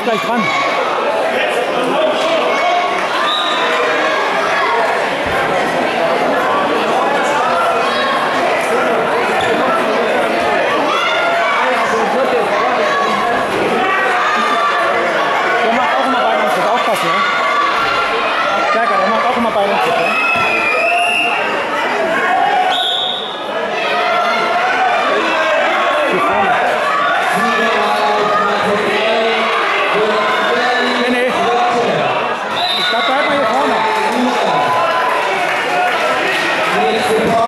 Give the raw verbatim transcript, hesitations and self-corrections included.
gleich dran. Der macht auch immer Beinantritt, aufpassen, ne? Stärker, der macht auch immer Beinantritt, ne? Hier vorne.